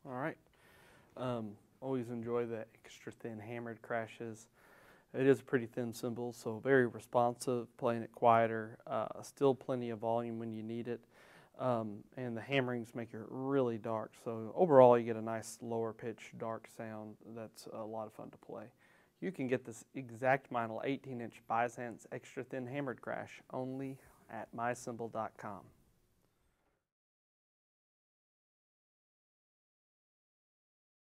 All right. Always enjoy the extra thin hammered crashes. It is a pretty thin cymbal, so very responsive, playing it quieter, still plenty of volume when you need it. And the hammerings make it really dark, so overall you get a nice lower pitch dark sound that's a lot of fun to play. You can get this exact Meinl 18-inch Byzance extra thin hammered crash only at mycymbal.com.